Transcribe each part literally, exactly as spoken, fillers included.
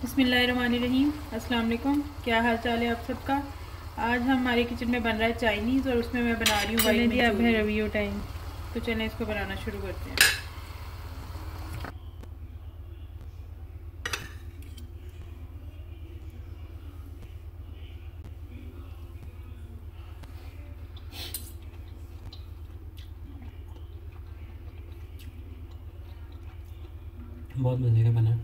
बिस्मिल्लाहिर्रहमानिर्रहीम। अस्सलाम वालेकुम। क्या हाल चाल है आप सबका। आज हमारे किचन में बन रहा है चाइनीज़ और उसमें मैं बना रही हूँ वाइट मंचूरियन। अब है रिव्यू टाइम, तो चलें इसको बनाना शुरू करते हैं। बहुत मज़े का बना।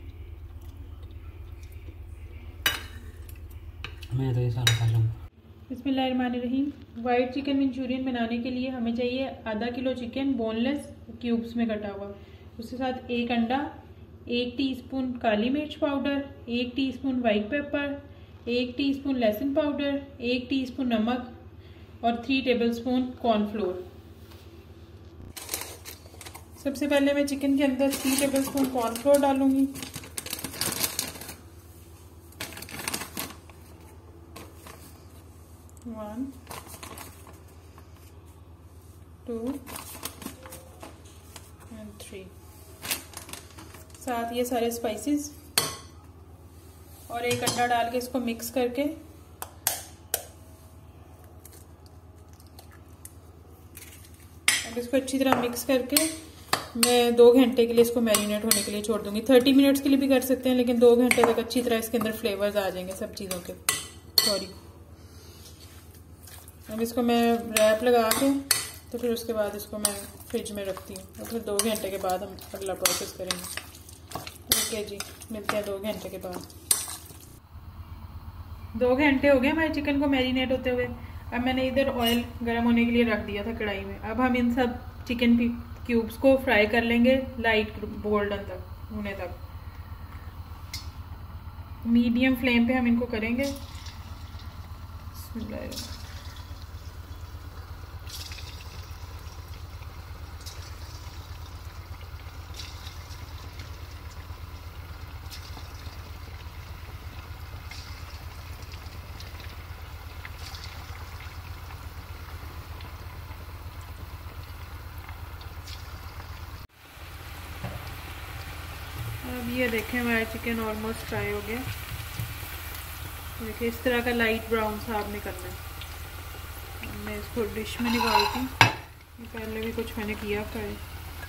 मैं तो ये सारा खा जाऊँ। बिस्मिल्लाहिर्रहमानिर्रहीम। वाइट चिकन मंचूरियन बनाने के लिए हमें चाहिए आधा किलो चिकन बोनलेस क्यूब्स में कटा हुआ, उसके साथ एक अंडा, एक टीस्पून काली मिर्च पाउडर, एक टीस्पून वाइट पेपर, एक टीस्पून लहसुन पाउडर, एक टीस्पून नमक और थ्री टेबलस्पून कॉर्नफ्लोर। सबसे पहले मैं चिकन के अंदर थ्री टेबलस्पून कॉर्नफ्लोर डालूंगी। One, two and three. साथ ये सारे स्पाइसेस और एक अंडा डाल के इसको मिक्स करके अब इसको अच्छी तरह मिक्स करके मैं दो घंटे के लिए इसको मैरिनेट होने के लिए छोड़ दूंगी। थर्टी मिनट्स के लिए भी कर सकते हैं, लेकिन दो घंटे तक अच्छी तरह इसके अंदर फ्लेवर्स आ जाएंगे सब चीज़ों के। सॉरी, अब इसको मैं रैप लगा के तो फिर उसके बाद इसको मैं फ्रिज में रखती हूँ और फिर दो घंटे के बाद हम अगला प्रोसेस करेंगे। ओके जी, मिलते हैं दो घंटे के बाद। दो घंटे हो गए हमारे चिकन को मैरिनेट होते हुए। अब मैंने इधर ऑयल गर्म होने के लिए रख दिया था कढ़ाई में। अब हम इन सब चिकन क्यूब्स को फ्राई कर लेंगे लाइट गोल्डन तक होने तक। मीडियम फ्लेम पे हम इनको करेंगे। अब ये देखें हमारा चिकन ऑलमोस्ट फ्राई हो गया। देखिए इस तरह का लाइट ब्राउन सा आपने करना है। मैं इसको डिश में निकालती हूँ, पहले भी कुछ मैंने किया फ्राई।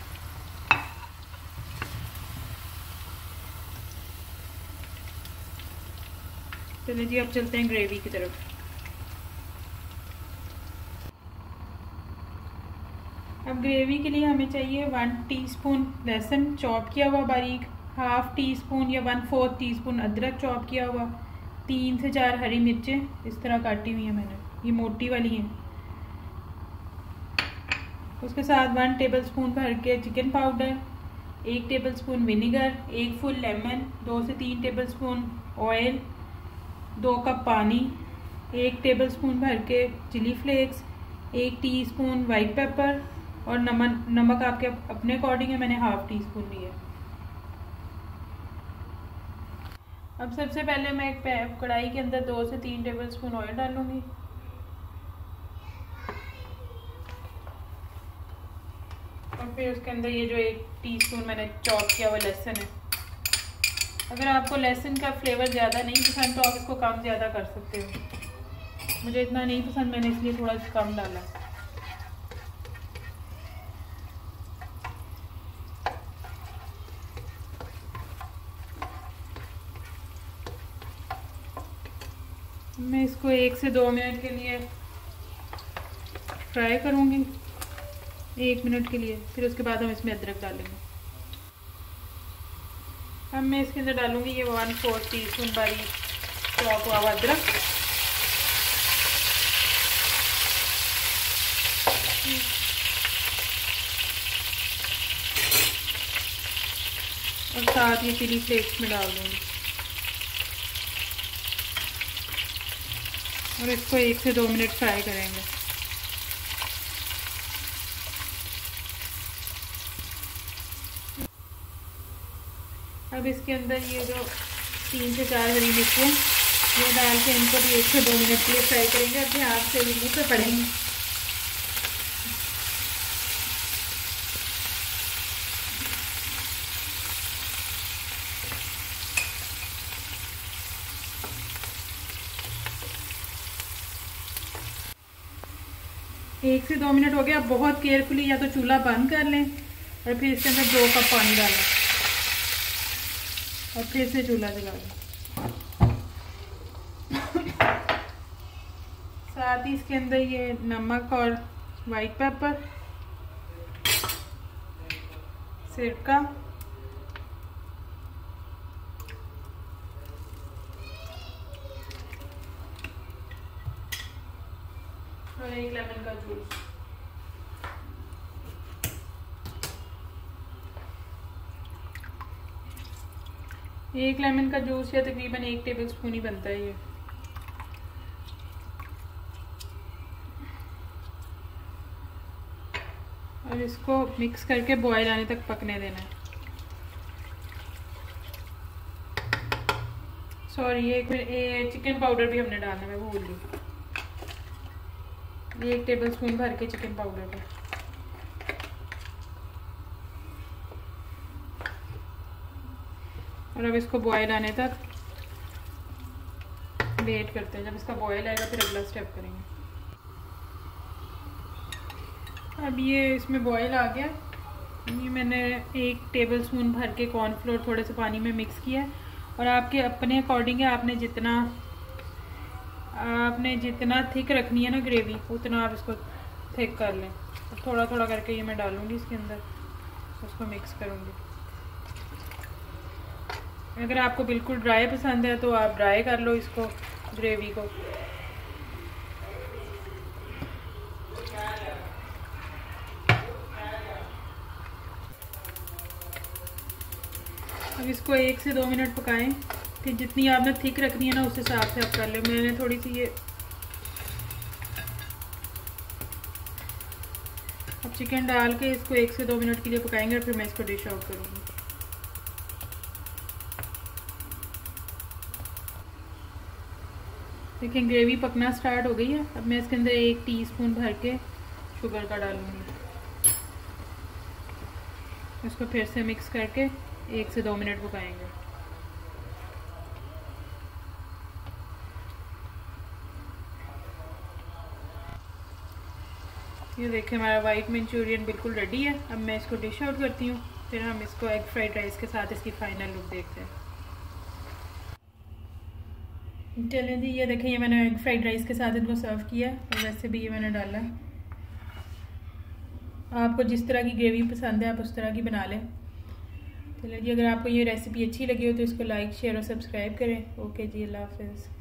चलिए जी, अब चलते हैं ग्रेवी की तरफ। अब ग्रेवी के लिए हमें चाहिए वन टीस्पून लहसुन चॉप किया हुआ बारीक, हाफ टी स्पून या वन फोर्थ टी स्पून अदरक चॉप किया हुआ, तीन से चार हरी मिर्चें इस तरह काटी हुई हैं मैंने, ये मोटी वाली हैं। उसके साथ वन टेबलस्पून भर के चिकन पाउडर, एक टेबलस्पून विनेगर, एक फुल लेमन, दो से तीन टेबलस्पून ऑयल, दो कप पानी, एक टेबलस्पून भर के चिली फ्लेक्स, एक टीस्पून वाइट पेपर और नमक नमक आपके अपने अकॉर्डिंग है, मैंने हाफ टी स्पून लिया। अब सबसे पहले मैं एक कढ़ाई के अंदर दो से तीन टेबलस्पून ऑयल डालूंगी। और फिर उसके अंदर ये जो एक टीस्पून मैंने चॉप किया हुआ लहसुन है। अगर आपको लहसुन का फ्लेवर ज़्यादा नहीं पसंद तो आप इसको कम ज़्यादा कर सकते हो। मुझे इतना नहीं पसंद, मैंने इसलिए थोड़ा कम डाला। मैं इसको एक से दो मिनट के लिए फ्राई करूँगी, एक मिनट के लिए। फिर उसके बाद हम इसमें अदरक डालेंगे। अब मैं इसके अंदर डालूँगी ये वन फोर्थ टी स्पून बारीक चॉप हुआ अदरक, और साथ ये चिली फ्लेक्स में डाल दूँगी और इसको एक से दो मिनट फ्राई करेंगे। अब इसके अंदर ये जो तीन से चार हरी मिर्चें ये डाल के इनको भी एक से दो मिनट के लिए फ्राई करेंगे। अपने हाथ से मुँह पे पड़ेंगे। एक से दो मिनट हो गया। अब बहुत केयरफुली या तो चूल्हा बंद कर लें और फिर इसके अंदर दो कप पानी डालें और फिर से चूल्हा जला लें। साथ ही इसके अंदर ये नमक और वाइट पेपर, सिरका और एक लेमन का जूस। एक लेमन का जूस या तकरीबन एक टेबल स्पून ही बनता है ये। और इसको मिक्स करके बॉयल आने तक पकने देना है। सॉरी, एक मिनट, चिकन पाउडर भी हमने डालना है, मैं भूल गई। एक टेबल स्पून भर के चिकन पाउडर का। और अब इसको बॉयल आने तक वेट करते हैं। जब इसका बॉयल आएगा फिर अगला स्टेप करेंगे। अब ये इसमें बॉयल आ गया। ये मैंने एक टेबल स्पून भर के कॉर्नफ्लोर थोड़े से पानी में मिक्स किया है। और आपके अपने अकॉर्डिंग है, आपने जितना आपने जितना थिक रखनी है ना ग्रेवी, उतना आप इसको थिक कर लें। थोड़ा थोड़ा करके ये मैं डालूँगी इसके अंदर, उसको मिक्स करूँगी। अगर आपको बिल्कुल ड्राई पसंद है तो आप ड्राई कर लो इसको, ग्रेवी को। अब इसको एक से दो मिनट पकाएं। कि जितनी आपने थिक रखनी है ना उस हिसाब से आप कर ले। मैंने थोड़ी सी ये अब चिकन डाल के इसको एक से दो मिनट के लिए पकाएंगे और फिर मैं इसको डिश आउट करूँगी। देखिए ग्रेवी पकना स्टार्ट हो गई है। अब मैं इसके अंदर एक टीस्पून भर के शुगर का डालूंगी। इसको फिर से मिक्स करके एक से दो मिनट पकाएंगे। ये देखिए हमारा वाइट मंचूरियन बिल्कुल रेडी है। अब मैं इसको डिश आउट करती हूँ, फिर हम इसको एग फ्राइड राइस के साथ इसकी फाइनल लुक देखते हैं। चलें जी, ये देखें ये मैंने एग फ्राइड राइस के साथ इनको सर्व किया और वैसे भी ये मैंने डाला है। आपको जिस तरह की ग्रेवी पसंद है आप उस तरह की बना लें। चलिए जी, अगर आपको ये रेसिपी अच्छी लगी हो तो इसको लाइक शेयर और सब्सक्राइब करें। ओके जी, अल्लाह हाफिज़।